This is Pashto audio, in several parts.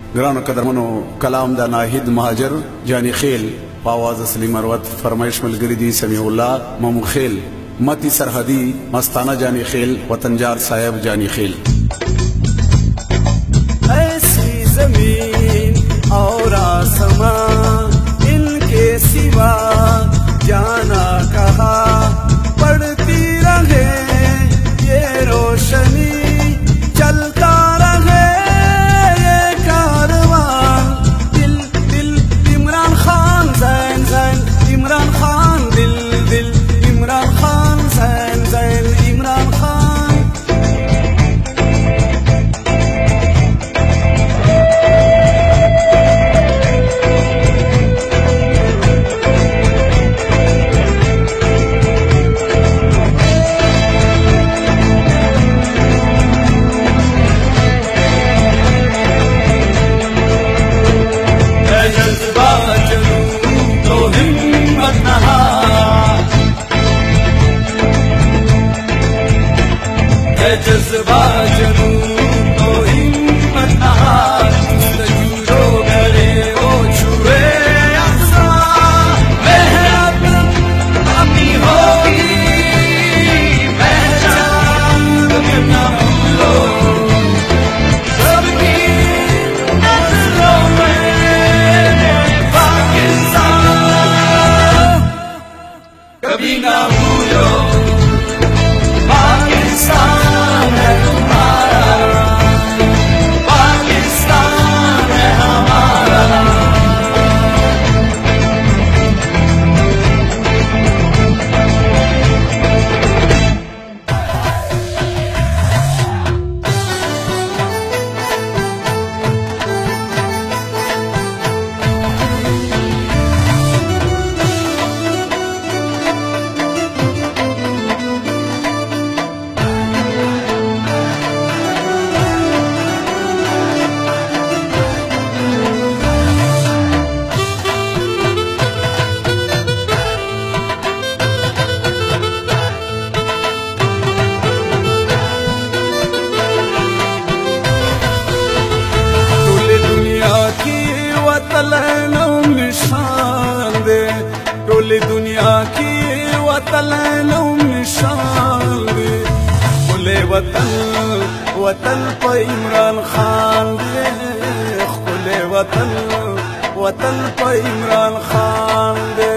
ग्रान कदरमनो कलाम दा नाहिद महाजर जानी खेल पावाज असली मरवत फरमाइश मलगरी दी समीउल्लाह ममू खेल मती सरहदी मस्ताना जानी खेल वतनजार साहब जानी खेल। ऐसी जमीन और आसमां इनके सिवा जाना कहा पड़ती रहे ये रोशनी चलता रहे ये कारवां। दिल दिल इमरान खान जैन जैन इमरान खान दिल दिल इमरान खान जैन जैन इमरान खान। जज्बा जुनून तो हिम्मत नहार तजुरो गले वो छुए आसमां। मेहनत अपनी होगी पहचान न भूलो सबकी नजरों में पाकिस्तान कभी ना भूलो। टोली दुनिया की वतन निशान दे खुले वतन वतन पे इमरान खान दे खुले वतन वतन पे इमरान खान दे।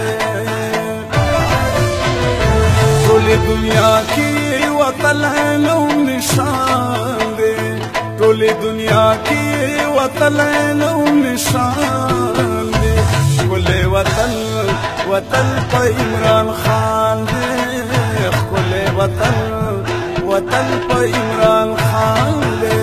टोली दुनिया की वतन निशान दे टोली दुनिया की वतन निशान दे खुले वतन वतन पे इमरान खान दे खुले वतन वतन पे इमरान खान दे।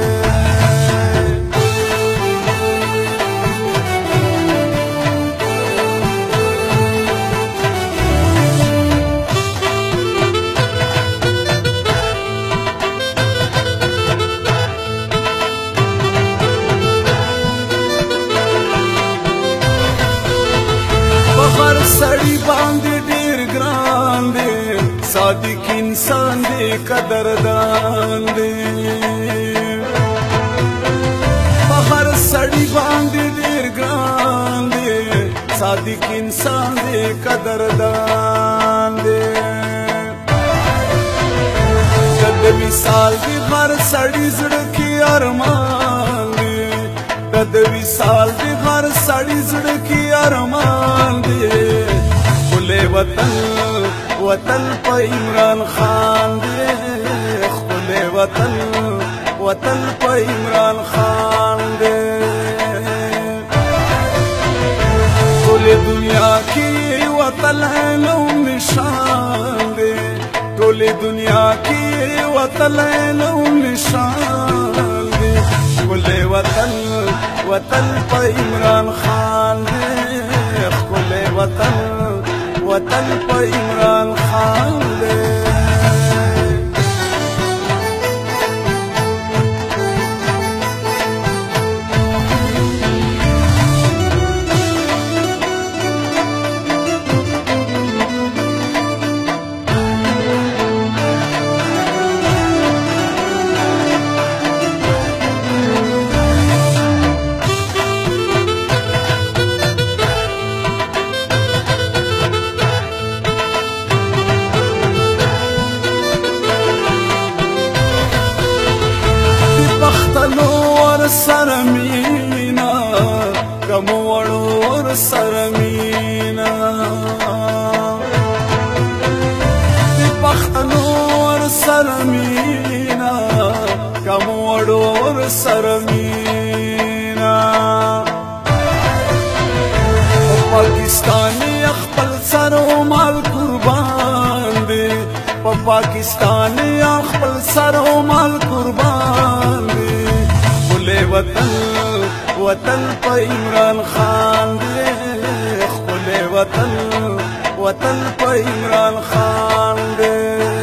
बहर सड़ी बांधे ढेर ग्रान दे सादिक इंसान दे कदरदान दे। बहर सड़ी बांधे ढेर ग्रान दे सादिक इंसान दे कदरदान दे। कद मिसाल दे हर सड़ी जड़की अरमान दे कद विसाल दे हर सड़ी जड़की अरमान दे खुले वतन वतन पे इमरान खान दे खुले वतन वतन पे इमरान खान दे। खुले दुनिया की वतन निशान दे टोली दुनिया की वतन निशान दे खुले वतन वतन पे इमरान खान दे खुले वतन वतन पे इमरान खान दे। سره مینا کم وړو سره مینا د پښتنو سره مینا کم وړو سره مینا پاکستانی خپل سر او مال قربان دی پاکستانی خپل سر او مال قربان دی خپل وطن وطن په عمران خان دی خپل وطن وطن په عمران خان دی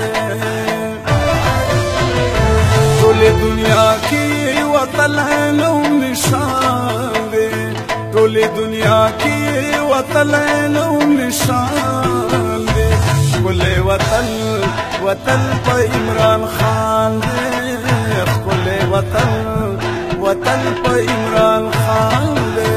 ټول دنیا کې وطن نو نشان دی ټول دنیا کې وطن نو نشان دی خپل وطن وطن په عمران خان دی خپل وطن وطن په عمران خان دی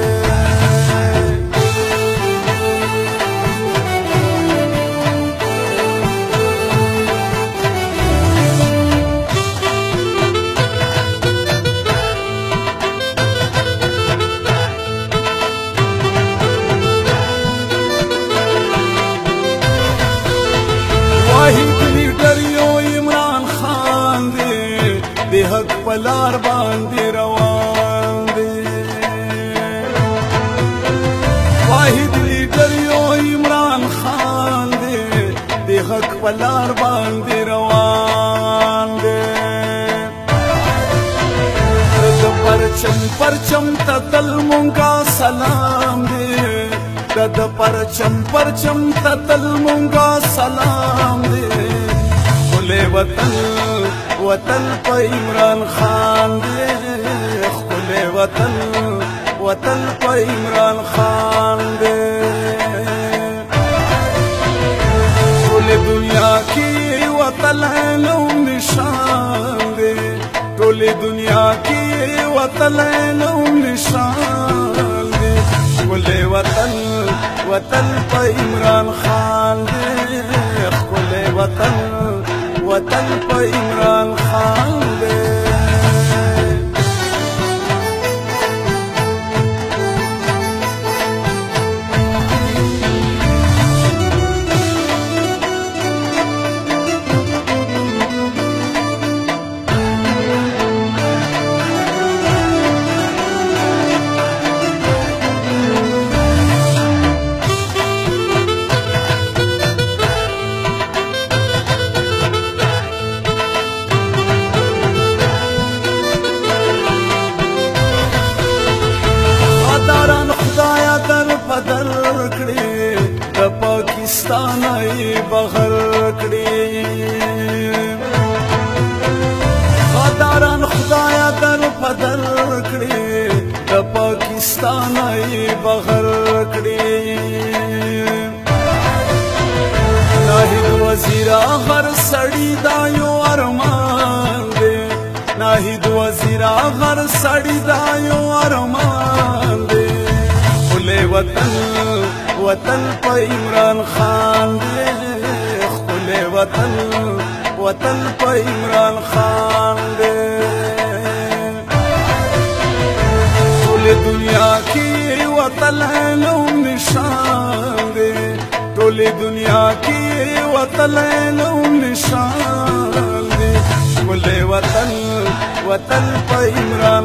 حق پلار باندې روان دی واحد لیډر یو عمران خان دی د حق پلار باندې روان دی د پرچم پرچم تتل مونږه سلام دی د پرچم پرچم تتل مونږه سلام دی خپل وطن وطن په عمران خان دی خپل وطن وطن په عمران خان دی ټول دنیا کې وطن نو نشان دی ټول دنیا کې وطن نو نشان دی خپل وطن وطن په عمران خان دی خپل وطن وطن په عمران خان دی پاکستان ای بغیر کړی خداران خدایا در پدر کړی د پاکستان ای بغیر کړی ناهید وزیر هر سړی دا یو ارمان دی ناهید وزیر هر سړی دا یو ارمان دی خپل وطن وطن په عمران خان دی خپل وطن وطن په عمران خان دی ټول دنیا کې وطن نو نشان دی ټول دنیا کې وطن نو نشان دی خپل وطن وطن په عمران